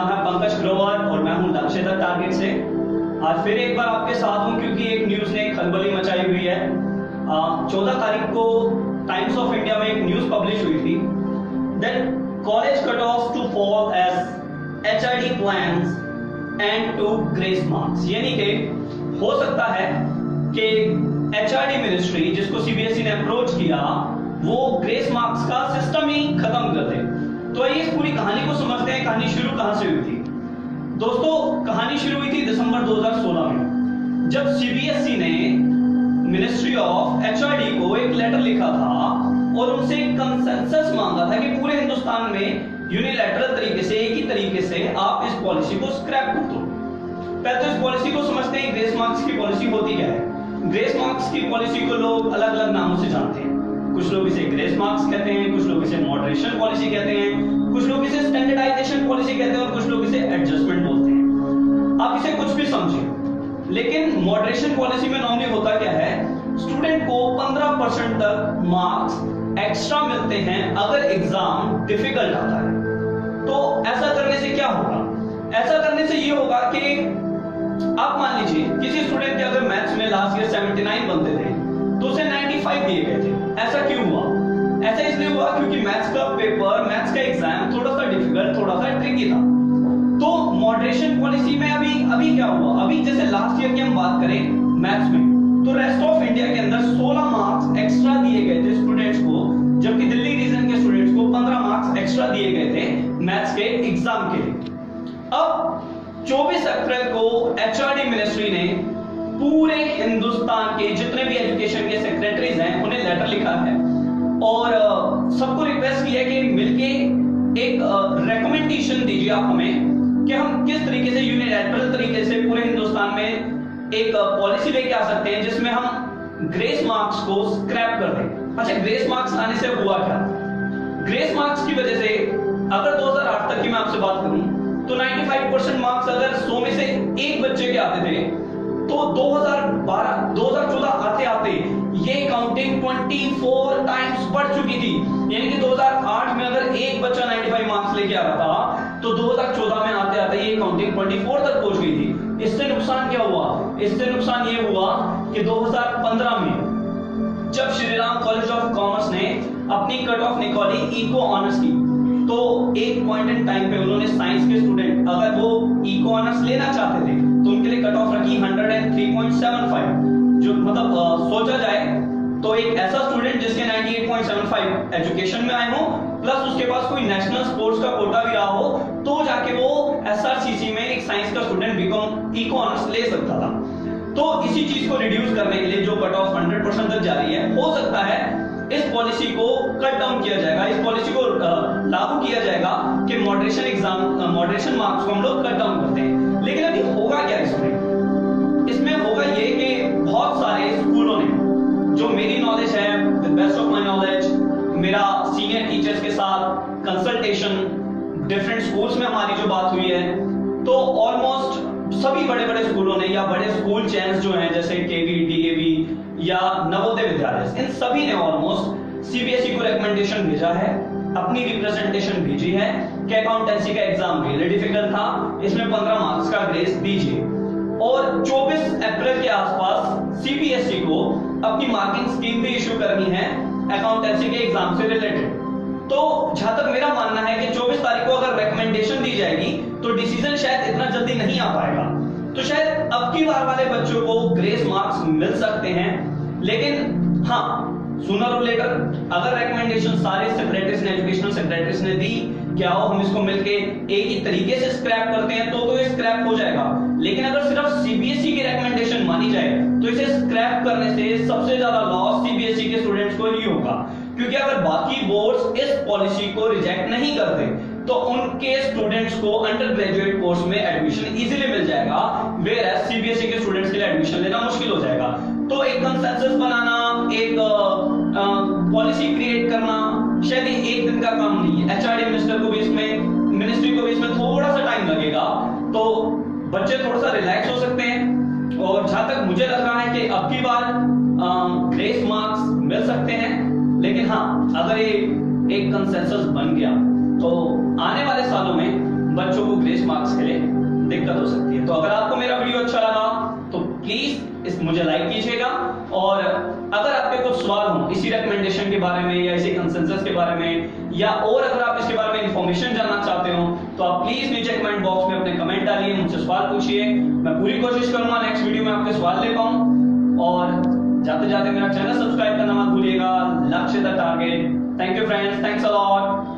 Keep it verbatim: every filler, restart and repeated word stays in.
नाम है पंकज ग्रोवर और मैं हूं लक्ष्य तक टारगेट से। आज फिर एक बार आपके साथ हूं क्योंकि एक न्यूज ने खलबली मचाई हुई है। चौदह तारीख को टाइम्स ऑफ इंडिया में एक न्यूज पब्लिश हुई थी that college cut off to fall as HRD plans and to grace marks, यानी कि हो सकता है कि एचआरडी मिनिस्ट्री जिसको सीबीएसई ने अप्रोच किया वो ग्रेस मार्क्स का सिस्टम ही खत्म कर दे। तो ये इस पूरी कहानी को समझते हैं। कहानी शुरू कहां से हुई थी दोस्तों? कहानी शुरू हुई थी दिसंबर दो हज़ार सोलह में, जब सीबीएसई ने मिनिस्ट्री ऑफ एचआरडी को एक लेटर लिखा था और उनसे कंसेंसस मांगा था कि पूरे हिंदुस्तान में यूनिलैटरल तरीके से, एक ही तरीके से आप इस पॉलिसी को स्क्रैप कर दो। पहले तो इस पॉलिसी को समझते हैं ग्रेस मार्क्स की पॉलिसी होती क्या है। ग्रेस मार्क्स की पॉलिसी को लोग अलग अलग नामों से जानते हैं। कुछ लोग इसे ग्रेस मार्क्स कहते हैं, कुछ लोग इसे मॉडरेशन पॉलिसी कहते हैं, कुछ लोग इसे स्टैंडर्डाइजेशन पॉलिसी कहते हैं और कुछ लोग इसे एडजस्टमेंट बोलते हैं। आप इसे कुछ भी समझें, लेकिन मॉडरेशन पॉलिसी में नॉर्मली होता क्या है, स्टूडेंट को पंद्रह परसेंट तक मार्क्स एक्स्ट्रा मिलते हैं अगर एग्जाम डिफिकल्ट आता है। तो ऐसा करने से क्या होगा? ऐसा करने से ये होगा कि आप मान लीजिए किसी स्टूडेंट के अगर मैथ्स में लास्ट ईयर उन्यासी बनते थे तो उसे पचानवे दिए गए थे। ऐसा क्यों हुआ? ऐसा इसलिए हुआ क्योंकि मैथ्स का पेपर, मैथ्स का एग्जाम थोड़ा सा डिफिकल्ट, थोड़ा सा ट्रिकी था। तो मॉडरेशन पॉलिसी में अभी अभी क्या हुआ? अभी जैसे लास्ट ईयर की हम बात करें मैथ्स में, तो रेस्ट ऑफ इंडिया के अंदर सोलह मार्क्स एक्स्ट्रा दिए गए थे स्टूडेंट्स को, जबकि दिल्ली रीजन के स्टूडेंट्स को पंद्रह मार्क्स एक्स्ट्रा दिए गए थे मैथ्स के एग्जाम के लिए। अब चौबीस अप्रैल को एचआरडी मिनिस्ट्री ने पूरे हिंदुस्तान के जितने भी एजुकेशन के सेक्रेटरीज हैं उन्हें लेटर लिखा है और सबको रिक्वेस्ट किया है कि मिलके एक रिकमेंडेशन दीजिए आप हमें कि हम किस तरीके से यूनिलैटरल तरीके से पूरे हिंदुस्तान में एक पॉलिसी लेके आ सकते हैं जिसमें हम ग्रेस मार्क्स को स्क्रैप कर दें। अच्छा, ग्रेस मार्क्स आने से हुआ क्या? ग्रेस मार्क्स की वजह से अगर दो हज़ार आठ तक की मैं आपसे बात करूं तो पचानवे परसेंट मार्क्स अगर सौ में से एक बच्चे के आते थे तो दो हज़ार बारह दो हज़ार चौदह आते आते ये काउंटिंग चौबीस टाइम्स बढ़ चुकी थी। यानी कि दो हज़ार आठ में अगर एक बच्चा पचानवे मार्क्स लेके आ रहा था तो दो हज़ार चौदह में आते आते ये काउंटिंग चौबीस तक पहुंच गई थी। इससे नुकसान क्या हुआ? इससे नुकसान ये हुआ कि दो हज़ार पंद्रह में जब श्रीराम कॉलेज ऑफ कॉमर्स ने अपनी कट ऑफ निकाली इको ऑनर्स की, तो एक पॉइंट इन टाइम पे उन्होंने साइंस के स्टूडेंट अगर वो इको ऑनर्स लेना चाहते थे तो उनके लिए कट ऑफ रखी एक सौ तीन पॉइंट सात पाँच, जो मतलब आ, सोचा जाए तो एक ऐसा स्टूडेंट जिसके अट्ठानवे पॉइंट सात पाँच एजुकेशन में आए हो प्लस उसके पास कोई नेशनल स्पोर्ट्स का कोटा भी रहा हो तो जाके वो एसआरसीसी में एक साइंस का स्टूडेंट बीकॉम इको ऑनर्स ले सकता था। तो इसी चीज को रिड्यूस करने के लिए जो कट ऑफ सौ परसेंट तक जा रही है, हो सकता है इस पॉलिसी को कट डाउन किया जाएगा, इस पॉलिसी को लागू किया जाएगा कि मॉडरेशन एग्जाम मॉडरेशन मार्क्स को हम लोग कट डाउन करते हैं। लेकिन अभी होगा क्या इसमें? इसमें होगा ये कि बहुत सारे स्कूलों ने, जो मेरी नॉलेज है, with best of my knowledge, मेरा सीनियर टीचर्स के साथ कंसल्टेशन, डिफरेंट स्कूल्स में हमारी जो बात हुई है, तो ऑलमोस्ट सभी बड़े बड़े स्कूलों ने या बड़े स्कूल चेन्स जो हैं जैसे केवी, डीएवी या नवोदय विद्यालय, इन सभी ने ऑलमोस्ट सीबीएसई को रिकमेंडेशन भेजा है, अपनी रिप्रेजेंटेशन भेजी है कि अकाउंटेंसी का एग्जाम रियली डिफिकल्ट था, इसमें पंद्रह मार्क्स का ग्रेस दीजिए। और चौबीस अप्रैल के आसपास सीबीएसई को अपनी मार्किंग स्कीम भी इशू करनी है अकाउंटेंसी के एग्जाम से रिलेटेड। तो जहां तक मेरा मानना है कि चौबीस तारीख को अगर रिकमेंडेशन दी जाएगी तो डिसीजन शायद इतना जल्दी नहीं आ पाएगा। तो शायद अब की बार वाले बच्चों को ग्रेस मार्क्स मिल सकते हैं, लेकिन हाँ, सूनर और लेटर अगर रिकमेंडेशन सारे सेक्रेटरीज ने, एजुकेशनल सेक्रेटरीज ने दी कि आओ हम इसको मिलके एक ही तरीके से स्क्रैप करते हैं, तो तो ये स्क्रैप हो जाएगा। लेकिन अगर सिर्फ सीबीएसई की रिकमेंडेशन मानी जाए तो इसे स्क्रैप करने से सबसे ज्यादा लॉस सीबीएसई के स्टूडेंट्स को ही होगा, क्योंकि अगर बाकी बोर्ड्स इस पॉलिसी को रिजेक्ट नहीं करते तो उनके स्टूडेंट्स को अंडर ग्रेजुएट कोर्स में एडमिशन इजीली मिल जाएगा, वेयर सीबीएसई के स्टूडेंट्स के लिए एडमिशन लेना मुश्किल हो जाएगा। तो एक कंसेंसस बनाना, एक पॉलिसी क्रिएट करना शायद एक दिन का काम नहीं है। एचआरडी मिनिस्टर को भी इसमें मिनिस्ट्री को भी इसमें थोड़ा सा टाइम लगेगा, तो बच्चे थोड़ा सा रिलैक्स हो सकते हैं। और जहां तक मुझे लग रहा है कि अब की बार ग्रेस मार्क्स मिल सकते हैं, लेकिन हाँ, अगर ये एक कंसेंसस बन गया तो आने वाले सालों में बच्चों को ग्रेस मार्क्स के लिए दिक्कत हो सकती है। तो अगर आपको मेरा वीडियो अच्छा लगा तो प्लीज इस मुझे लाइक कीजिएगा, और अगर आपके कुछ सवाल हो इसी रिकमेंडेशन के बारे में या इसी कंसेंसस के बारे में, या और अगर आप इसके बारे में इंफॉर्मेशन जानना चाहते हो तो आप प्लीज नीचे कमेंट बॉक्स में अपने कमेंट डालिए, मुझसे सवाल पूछिए। मैं पूरी कोशिश करूंगा नेक्स्ट वीडियो में आपके सवाल ले पाऊं। और जाते जाते मेरा चैनल सब्सक्राइब करना मत भूलिएगा। Lakshya the target. Thank you friends, thanks a lot.